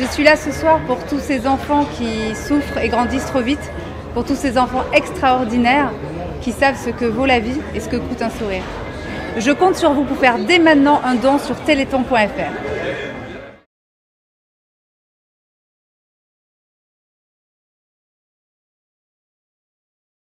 Je suis là ce soir pour tous ces enfants qui souffrent et grandissent trop vite, pour tous ces enfants extraordinaires qui savent ce que vaut la vie et ce que coûte un sourire. Je compte sur vous pour faire dès maintenant un don sur téléthon.fr.